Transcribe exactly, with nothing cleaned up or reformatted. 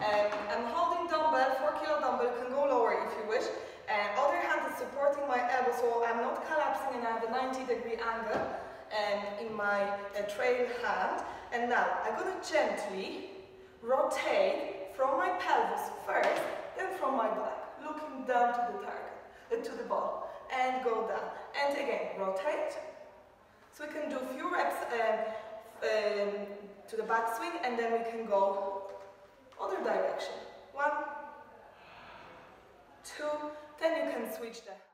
Um, I'm holding dumbbell, four kilo dumbbell, you can go lower if you wish. And other hand is supporting my elbow, so I'm not collapsing and I have a ninety degree angle um, in my uh, trail hand. And now I'm going to gently rotate from my pelvis first, then from my back, looking down to the target, uh, to the ball, and go down. And again, rotate. So we can do a few reps um, um, to the back swing, and then we can go other direction. One, two, then you can switch the